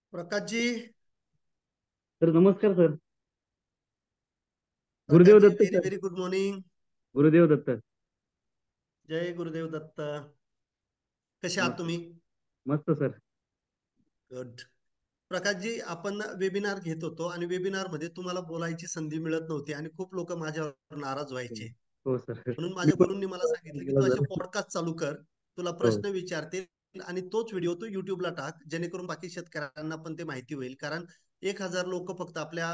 प्रकाशजी. Sir नमस्कार sir. Gurudev Prakashji, Datta very sir. Very good morning. Gurudev Datta. जय गुरुदेव दत्त. कसे आहात नमस्कार. तुम्ही? मस्त सर. गुड. प्रकाशजी, आपण वेबिनार घेत होतो आणि वेबिनार मध्ये तुम्हाला बोलायची संधी मिळत नव्हती आणि खूप लोक माझ्यावर नाराज व्हायचे. हो सर. म्हणून मी माझ्या पण गुरूंनी मला सांगितलं की तू केलं असे सर. पॉडकास्ट चालू कर. तुला हो. प्रश्न विचारतील आणि तोच व्हिडिओ तू युट्यूबला टाक, जेणेकरून बाकी शेतकऱ्यांना पण ते माहिती होईल. कारण 1,000 लोक फक्त आपल्या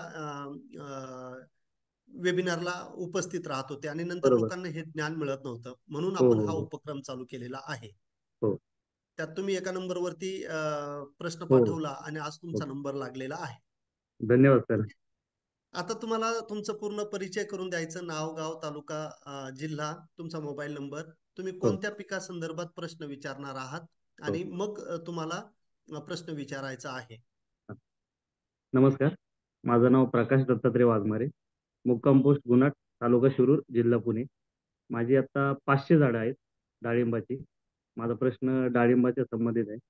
वेबिनारला उपस्थित राहत होते आणि नंतर बरोबर. लोकांना हे ज्ञान मिळत नव्हतं. म्हणून हो आपण हो हा हो. उपक्रम चालू केलेला आहे. हो त्यात तुम्ही एका नंबरवरती प्रश्न हो पाठवला आणि आज हो. तुमचा नंबर लागलेला आहे. धन्यवाद सर. ठीक आहे. आता तुम्हाला तुमचं पूर्ण परिचय करून द्यायचं. नाव, गाव, तालुका, जिल्हा, तुमचा मोबाईल नंबर, तुम्ही हो कोणत्या पिकासंदर्भात प्रश्न विचारणार आहात हो. आणि मग तुम्हाला प्रश्न विचारायचा आहे. नमस्कार. माझं नाव प्रकाश दत्तात्रय वाघमारे. मुक्काम पोस्ट गुन्हा, तालुका शिरूर, जिल्हा पुणे. माझी आता 500 झाडं आहेत डाळिंबाची. माझा प्रश्न डाळिंबाच्या संबंधित आहे.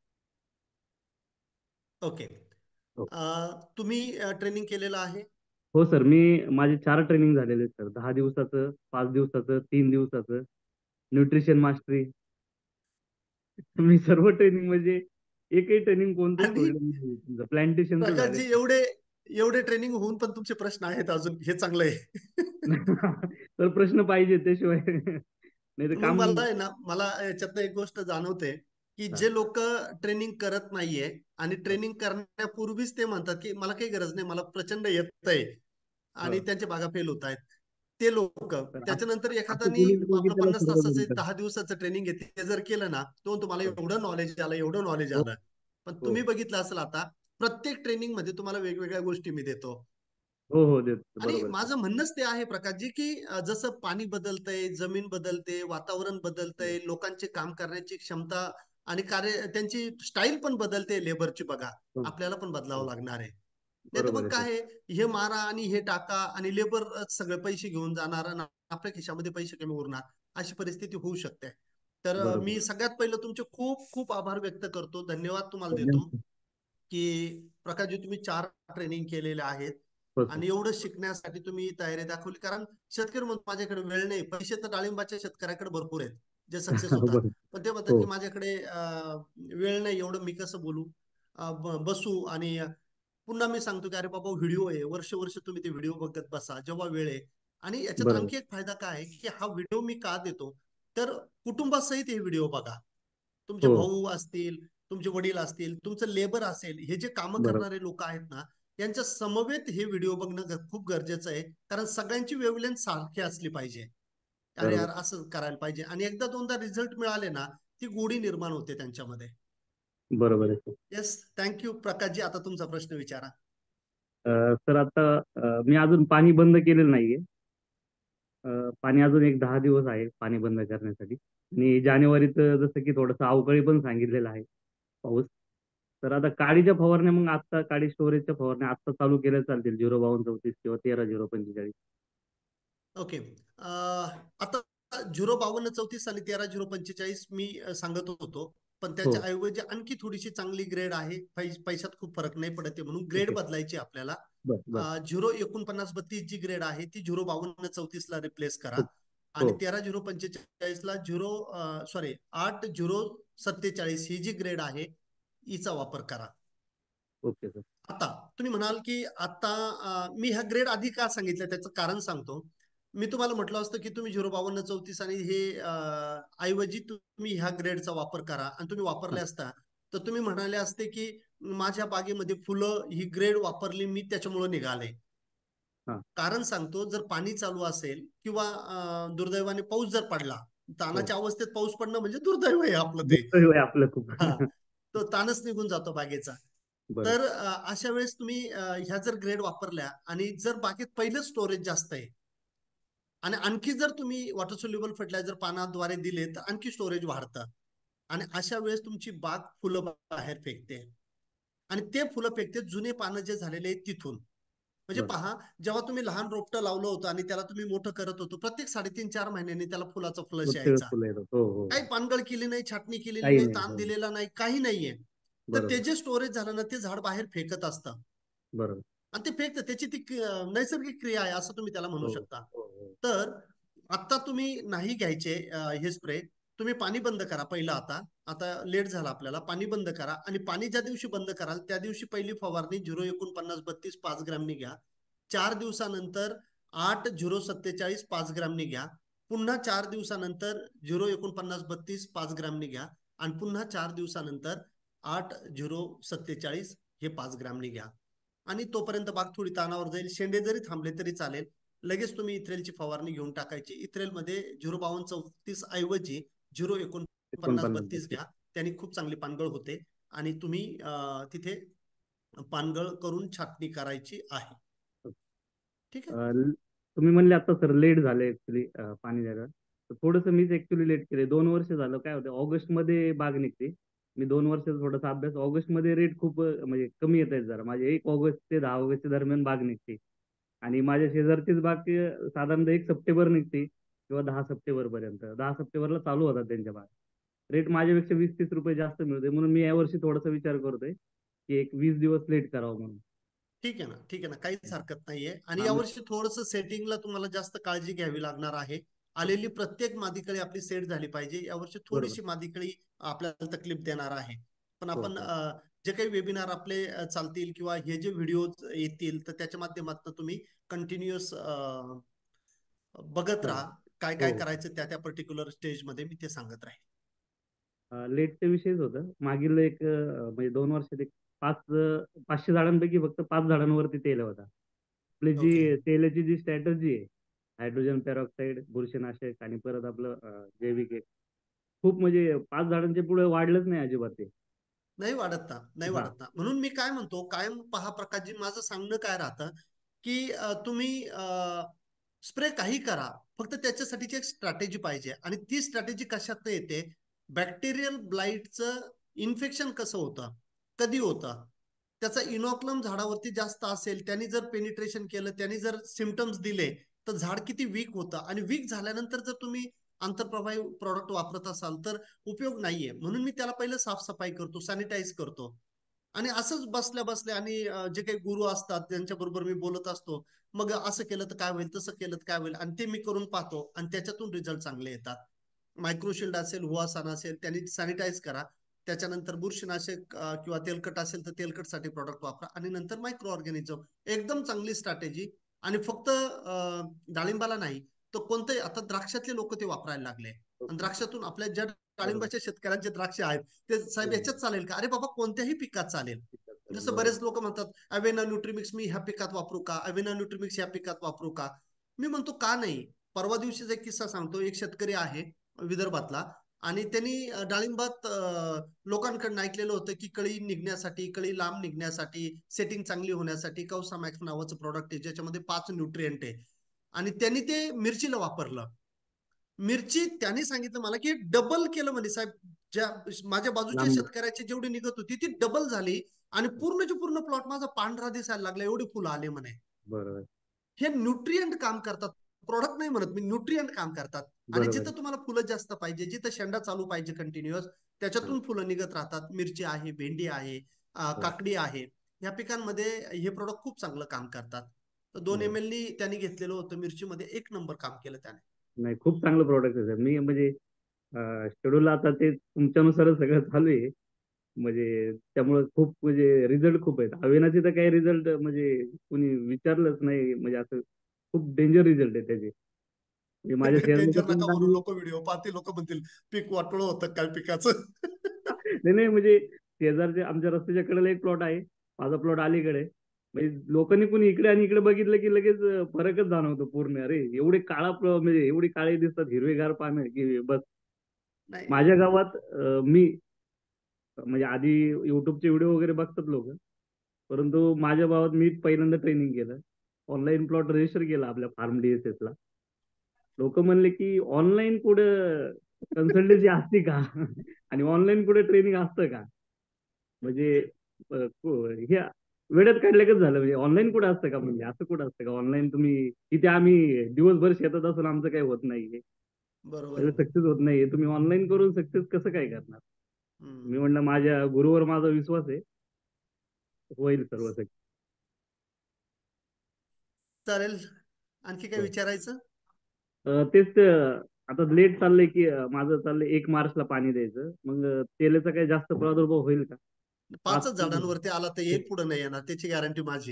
ओके. हो. तुम्ही ट्रेनिंग केलेलं आहे? हो सर, मी माझे 4 ट्रेनिंग झालेले आहेत सर. 10 दिवसाचं, 5 दिवसाचं, 3 दिवसाचं, न्यूट्रिशन मास्टरी. मी सर्व ट्रेनिंग म्हणजे एकही ट्रेनिंग कोणतं आणि सोडलं नाही. प्लांटेशनचं झालं. प्रकाशजी, एवढे एवढे ट्रेनिंग होऊन पण तुमचे प्रश्न आहेत अजून, हे चांगलं आहे. तर प्रश्न पाहिजे त्याशिवाय नाही तर मग काम. मला आहे ना, मला याच्यातनं एक गोष्ट जाणवते, की हा, जे लोक ट्रेनिंग करत नाहीये आणि हा, ट्रेनिंग करण्यापूर्वीच ते म्हणतात, की मला काही गरज नाही, मला प्रचंड येतंय आणि हा. त्यांचे भागा फेल होत आहेत. ते लोक तर त्याच्यानंतर असं एखाद्यानी कोणी नाही की आपलं त्याला 50 सर्व तासाचं जमतं. 10 दिवसाचं ट्रेनिंग घेते, ते जर केलं ना, तो तुम्हाला हो एवढं नॉलेज आलं, एवढं नॉलेज हो आलं. पण हो तुम्ही बघितलं असेल आता, प्रत्येक ट्रेनिंग मध्ये तुम्हाला वेगवेगळ्या गोष्टी मी देतो. हो हो, देत आणि बरोबर सर. माझं म्हणणंच ते आहे प्रकाशजी, की जसं पाणी बदलतंय, जमीन बदलते, वातावरण बदलतंय, लोकांची काम करण्याची क्षमता आणि कार्य त्यांची स्टाईल पण बदलते लेबरची बघा. हो, आपल्याला पण बदलावं हो. लागणार आहे. नाहीतर बरोबर मग आहे सर. काय आहे, हे मारा आणि हे टाका आणि लेबर सगळे पैसे घेऊन जाणार आणि आपल्या खिशामध्ये पैसे कमी उरणार, अशी परिस्थिती होऊ शकते. तर बरोबर. मी सगळ्यात पहिलं तुमचे खूप खूप आभार व्यक्त करतो. धन्यवाद तुम्हाला देतो. धन्यवाद. की प्रकाशजी, तुम्ही 4 ट्रेनिंग केलेले आहेत हो सर. आणि एवढं शिकण्यासाठी तुम्ही तयारी दाखवली. कारण शेतकरी म्हणतो माझ्याकडे वेळ नाही. पैसे तर डाळिंबाच्या शेतकऱ्याकडे भरपूर आहेत, जे सक्सेस होतात. बरोबर. पण ते म्हणतात हो की माझ्याकडे वेळ नाही, एवढं मी कसं बोलू, बसू. आणि पुन्हा मी सांगतो की अरे बाबा, व्हिडिओ आहे, वर्ष वर्ष तुम्ही ते व्हिडिओ बघत बसा जेव्हा वेळ आहे. आणि याच्यात बरोबर. आणखी एक फायदा काय आहे, की हा व्हिडिओ मी का देतो, तर कुटुंबासहित हे व्हिडिओ बघा. तुमचे हो भाऊ असतील, तुमचे वडील असतील, तुमचं लेबर असेल, हे जे कामं बरोबर. करणारे लोक आहेत ना, यांच्या समवेत हे व्हिडिओ बघणं खूप गरजेचं आहे. कारण सगळ्यांची वेवलेंथ सारखी असली पाहिजे. अरे बरोबर. यार, असं करायला पाहिजे आणि एकदा दोनदा रिझल्ट मिळाले ना, ती गोडी निर्माण होते त्यांच्यामध्ये. बरोबर आहे सर. येस. थँक्यू प्रकाशजी. आता तुमचा प्रश्न विचारा. सर आता मी अजून पाणी बंद केलेलं नाहीये. पाणी अजून एक 10 दिवस आहे पाणी बंद करण्यासाठी. आणि जानेवारीत जसं की थोडंसं अवकाळी पण सांगितलेलं आहे पाऊस. तर आता काडीच्या फवारण्या, मग आता काडी स्टोरेजच्या फवारण्या आता चालू केल्या चालतील 05234 किंवा 13 045. ओके. आता 05234 आणि 13 045 मी सांगत होतो. पण हो. त्याच्या ऐवजी आणखी थोडीशी चांगली ग्रेड आहे. पैशात खूप फरक नाही पडत आहे, म्हणून ग्रेड ओके. बदलायची आपल्याला. बर बर. 04932 जी ग्रेड आहे, ती 05234 ला रिप्लेस करा. हो आणि हो. 13 045 ला 8 047 ही जी ग्रेड आहे, हिचा वापर करा. Okay sir. आता तुम्ही म्हणाल की आता मी ह्या ग्रेड आधी का सांगितलं, त्याचं कारण सांगतो. मी तुम्हाला म्हटलं असतं की तुम्ही 05234 आणि हे ऐवजी तुम्ही ह्या ग्रेडचा वापर करा आणि तुम्ही हां वापरले असता, तर तुम्ही म्हणाले असते की माझ्या बागेमध्ये फुलं ही ग्रेड वापरली मी, त्याच्यामुळे निघाले. हां. कारण सांगतो, जर पाणी चालू असेल किंवा दुर्दैवाने पाऊस जर पडला, हो. तानाच्या अवस्थेत पाऊस पडणं म्हणजे दुर्दैव आहे आपलं ते. दुर्दैव आहे आपलं खूप. हा, तो ताणच निघून जातो बागेचा. बरोबर. तर अशा वेळेस तुम्ही ह्या जर ग्रेड वापरल्या आणि जर बागेत पहिलं स्टोरेज जास्त आहे आणि आणखी जर तुम्ही वॉटर सोल्युबल फर्टिलायझर पानाद्वारे दिले, तर आणखी स्टोरेज वाढतं आणि अशा वेळेस तुमची बाग फुलं बाहेर फेकते आणि ते फुलं फेकते जुने पानं जे झालेले आहेत तिथून. म्हणजे बरोबर. पहा, जेव्हा तुम्ही लहान रोपटं लावलं होतं आणि त्याला तुम्ही मोठं करत होतो, प्रत्येक 3.5-4 महिन्यांनी त्याला फुलाचा फ्लश प्रत्येकच यायचा. फुलं येतात. हो हो काही हो. पानगळ केली नाही, छाटणी केलेली काही नाही, नाही. ताण हो. दिलेला नाही, काही नाहीये. तर ते बरोबर. जे स्टोरेज झालं ना ते झाड बाहेर फेकत असतं बरोबर. आणि ते फेकतं. त्याची ती नैसर्गिक क्रिया आहे असं तुम्ही त्याला म्हणू हो, शकता. हो, हो. तर आता तुम्ही नाही घ्यायचे हे स्प्रे. तुम्ही पाणी बंद करा पहिलं आता. आता लेट झाला आपल्याला. पाणी बंद करा आणि पाणी ज्या दिवशी बंद कराल त्या दिवशी पहिली फवारणी 0,4932 5 ग्रॅमनी घ्या. 4 दिवसानंतर 8,047 5 ग्रॅमनी घ्या. पुन्हा 4 दिवसानंतर 0,4932 5 ग्रॅमनी घ्या आणि पुन्हा 4 दिवसानंतर 8,047 हे 5 ग्रॅमनी घ्या. आणि तोपर्यंत बाग थोडी तानावर जाईल. शेंडे जरी थांबले तरी चालेल. लगेच तुम्ही इथ्रेलची फवारणी घेऊन टाकायची. इथ्रेलमध्ये 0,5234 ऐवजी 49 0,4932 बत्तीस. घ्या. त्यांनी खूप चांगली पानगळ होते आणि तुम्ही तिथे पानगळ करून छाटणी करायची आहे. ठीक आहे. तुम्ही म्हणले आता सर लेट झालं ऍक्च्युली पाणी द्यायला. तर थोडंसं मीच ऍक्च्युली लेट केले. 2 वर्ष झालं. काय होतं, ऑगस्टमध्ये बाग निघते. मी 2 वर्षाचा थोडासा अभ्यास, ऑगस्टमध्ये रेट खूप म्हणजे कमी येत आहेत जरा. माझे 1 ऑगस्ट ते 10 ऑगस्टच्या दरम्यान बाग निघते. आणि माझ्या शेजारचीच बाग साधारणतः 1 सप्टेंबर निघते किंवा 10 सप्टेंबर पर्यंत. 10 सप्टेंबरला चालू होतात त्यांच्या बाग. रेट माझ्यापेक्षा 20-30 रुपये जास्त मिळते, म्हणून मी यावर्षी थोडासा विचार करतोय की एक 20 दिवस लेट करावं म्हणून. ठीक आहे ना, ठीक आहे ना, काहीच हरकत नाहीये. आणि हा यावर्षी थोडंसं सेटिंगला तुम्हाला जास्त काळजी घ्यावी लागणार आहे. आलेली प्रत्येक मादीकळी आपली सेट झाली पाहिजे. यावर्षी बरोबर. थोडीशी मादीकळी आपल्याला तकलीफ देणार आहे. पण हो, आपण हो. जे काही वेबिनार आपले चालतील किंवा हे जे व्हिडिओ येतील तर त्याच्या माध्यमातून तुम्ही कंटिन्युअस बघत चालेल. राहा. काय हो, काय हो. करायचं त्या त्या पर्टिक्युलर स्टेजमध्ये मी ते सांगत राहील. लेटचा विषयच होता. मागील एक म्हणजे 2 वर्षात एक 500 झाडांपैकी फक्त 5 झाडांवरती तेल होता. आपली ओके. जी तेलाची जी स्ट्रॅटर्जी आहे, हायड्रोजन पेरॉक्साईड, बुरशीनाशक आणि परत आपलं जैविक एक, खूप म्हणजे 5 झाडांच्या पुढे वाढलंच नाही अजिबात ते. नाही वाढत ना, नाही हा. वाढत ना. म्हणून मी काय म्हणतो, कायम पहा प्रकाशजी, माझं सांगणं काय राहतं, की तुम्ही स्प्रे काही करा, फक्त त्याच्यासाठीची एक स्ट्रॅटेजी पाहिजे. आणि ती स्ट्रॅटेजी कशात येते? बॅक्टेरियल ब्लाइटचं इन्फेक्शन कसं होतं, कधी होतं, त्याचा इनॉक्लम झाडावरती जास्त असेल, त्यांनी जर पेनिट्रेशन केलं, त्यांनी जर सिमटम्स दिले, तर झाड किती वीक होतं. आणि वीक झाल्यानंतर जर तुम्ही आंतरप्रवाही प्रॉडक्ट वापरत असाल तर उपयोग नाहीये. म्हणून मी त्याला पहिलं साफसफाई करतो, सॅनिटाईज करतो. आणि असंच बसल्या बसल्या आणि जे काही गुरु असतात त्यांच्या बरोबर मी बोलत असतो. मग असं केलं तर काय होईल, तसं केलं तर काय होईल, आणि ते मी करून पाहतो आणि त्याच्यातून रिझल्ट चांगले येतात. मायक्रोशिल्ड असेल, हुआसान असेल, त्यांनी सॅनिटाईज करा. त्याच्यानंतर बुरशीनाशक किंवा तेलकट असेल तर तेलकटसाठी प्रॉडक्ट वापरा आणि नंतर मायक्रो ऑर्गॅनिझम. एकदम चांगली स्ट्रॅटेजी. आणि फक्त डाळिंबाला नाही, तर कोणतंही, आता द्राक्षातले लोक ते वापरायला लागले. आणि ओके. द्राक्षातून आपल्या ज्या बरोबर. डाळिंबाच्या शेतकऱ्यांचे द्राक्ष आहेत, ते साहेब हो. याच्यात चालेल का? अरे बाबा, कोणत्याही पिकात चालेल. जसं बरोबर. बरेच लोक म्हणतात, अवेना न्यूट्रीमिक्स मी ह्या पिकात वापरू का, अवेना न्यूट्रीमिक्स ह्या पिकात वापरू का? मी म्हणतो का नाही. परवा दिवशीचा एक किस्सा सांगतो. एक शेतकरी आहे विदर्भातला, आणि त्यांनी डाळिंबात लोकांकडून ऐकलेलं होतं की कळी निघण्यासाठी, कळी लांब निघण्यासाठी, सेटिंग चांगली होण्यासाठी कौसामॅक्स नावाचं प्रोडक्ट आहे, ज्याच्यामध्ये 5 न्यूट्रिएंट आहे. आणि त्यांनी ते मिरचीला वापरलं. मिरची त्यांनी सांगितलं मला की डबल केलं म्हणे साहेब. ज्या माझ्या बाजूच्या लांब. शेतकऱ्याची जेवढी निघत होती ती डबल झाली. आणि पूर्णचे पूर्ण प्लॉट माझा पांढरा दिसायला लागला, एवढे फुलं आले म्हणे. बरोबर. हे न्यूट्रिएंट काम करतात. प्रोडक्ट नाही म्हणत मी, न्यूट्रिएंट काम करतात. आणि बरोबर. जिथं तुम्हाला फुलं जास्त पाहिजे, जिथं शेंडा चालू पाहिजे कंटिन्युअस, हा. त्याच्यातून फुलं निघत राहतात. मिरची आहे, भेंडी आहे, हो. काकडी आहे. या पिकांमध्ये हे प्रोडक्ट खूप चांगलं काम करतात. तर 2 बरोबर. ml नी त्यांनी घेतलेलं होतं मिरचीमध्ये, एक नंबर काम केलं त्याने. नाही, खूप चांगलं प्रोडक्ट आहे सर. मी म्हणजे शेड्यूल आता ते तुमच्यानुसारच सगळं चालू आहे. म्हणजे त्यामुळे खूप म्हणजे रिझल्ट खूप आहेत. अविनाशी तर काही रिझल्ट म्हणजे कुणी विचारलंच नाही, म्हणजे असं खूप डेंजर रिझल्ट आहे त्याचे. म्हणजे माझ्या शेअरमध्ये डेंजर पण नका म्हणू, आम्ही लोक व्हिडिओ पाहते, लोक म्हणतील पीक वाटोळं होतं काय पिकाचं. नाही, नाही, म्हणजे शेजारचे आमच्या रस्त्याच्या कडेला एक प्लॉट आहे, माझा प्लॉट अलीकडे आहे. म्हणजे लोकांनी कुणी इकडे आणि इकडे बघितलं की लगेच फरकच जाणवतो पूर्ण. अरे एवढे म्हणजे एवढी काळे दिसतात, हिरवेगार पानं की बस. नाही. माझ्या गावात मी म्हणजे आधी युट्यूबचे व्हिडिओ वगैरे बघतात लोक, परंतु माझ्या गावात मी पहिल्यांदा ट्रेनिंग केलं. ऑनलाईन प्लॉट रजिस्टर केला आपल्या फार्म DSS ला. लोक म्हणले की ऑनलाईन कुठं कन्सल्टन्सी असते का? आणि ऑनलाईन कुठे ट्रेनिंग असतं का? म्हणजे हे वेळेत काढल्याच झालं. म्हणजे ऑनलाईन कुठं असतं का? म्हणजे असं कुठं असतं का ऑनलाईन? तुम्ही तिथे आम्ही दिवसभर शेतात असून आमचं काही होत नाहीये, बरोबर आहे ना. सक्सेस होत नाहीये, तुम्ही ऑनलाईन करून सक्सेस कसं काय करणार? मी हम्म. म्हणलं माझ्या गुरुवर माझा विश्वास आहे, होईल सर्व काही. चालेल. आणखी काय हो. विचारायचं? तेच आता लेट चाललंय की माझं चाललंय 1 मार्चला पाणी द्यायचं. मग तेलाचा काही जास्त प्रादुर्भाव होईल का? 5च आज झाडांवरती आला तर एक पुढे नाही येणार, त्याची गॅरंटी माझी.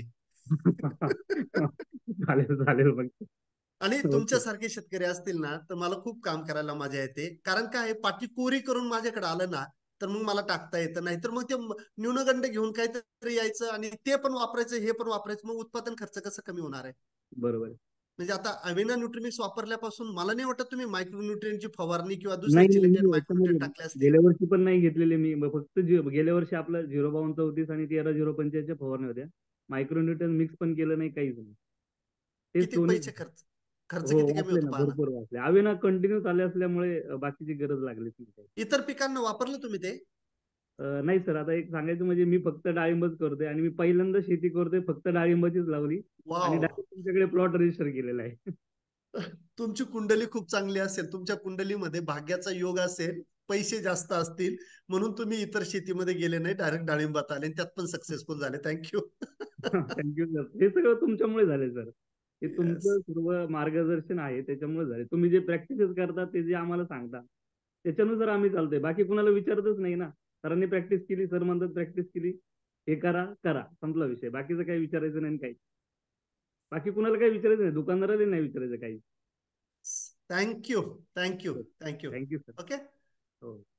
चालेल चालेल मग. आणि ओके. तुमच्यासारखे शेतकरी असतील ना, तर मला खूप काम करायला मजा येते. कारण काय आहे, पाठी कोरी करून माझ्याकडे आलं ना, तर मग मला टाकता येतं. नाहीतर मग ते न्यूनगंड घेऊन काहीतरी यायचं आणि ते पण वापरायचं, हे पण वापरायचं. मग उत्पादन खर्च कसं कमी होणार आहे? बरोबर आहे. म्हणजे आता अविना न्यूट्रिमिक्स वापरल्यापासून मला नाही वाटत तुम्ही मायक्रोन्यूट्रियनची फवारणी किंवा दुसरे नाही नाही, चिलेटेड मी मायक्रोन्यूट्रिएंट याच्यामध्ये टाकले असतील. गेल्या वर्षी पण नाही घेतलेले मी. मग फक्त गेल्या वर्षी आपलं 05234 आणि 13-045 फवारण्या होत्या. मायक्रोन्यूटन मिक्स पण केलं नाही, काहीच नाही. तेच किती दोन्ही. पैसे खर्च खर्च हो, किती कमी वाचले होतो ना, पहा ना. भरपूर वाचले. अवेना कंटिन्यू चालू असल्यामुळे बाकीची गरज लागलीच नाही काही. इतर पिकांना वापरलं तुम्ही ते? नाही सर, आता एक सांगायचं म्हणजे मी फक्त डाळिंबच करतोय आणि मी पहिल्यांदा शेती करतोय, फक्त डाळिंबाचीच लावली आणि वाव. डायरेक्ट तुमच्याकडे प्लॉट रजिस्टर केलेला आहे. तुमची कुंडली खूप चांगली असेल. तुमच्या कुंडलीमध्ये भाग्याचा योग असेल, पैसे जास्त असतील, म्हणून तुम्ही इतर शेतीमध्ये गेले नाही, डायरेक्ट डाळिंबात आले आणि त्यात पण सक्सेसफुल झाले. Thank you. Thank you sir. हे सगळं तुमच्यामुळे झाले सर. हे येस. तुमचं सर्व मार्गदर्शन आहे त्याच्यामुळे झाले. तुम्ही जे प्रॅक्टिसेस करता ते जे आम्हाला सांगता त्याच्यानुसार आम्ही चालतोय. बाकी कुणाला विचारतच नाही ना. सरांनी प्रॅक्टिस केली, सर म्हणतात प्रॅक्टिस केली, हे करा करा, संपला विषय. बाकीचं काही विचारायचं नाही काही. बाकी कुणाला काही विचारायचं नाही, दुकानदाराला नाही विचारायचं काही. Thank you. Thank you. Thank you. Thank you sir. Okay. हो.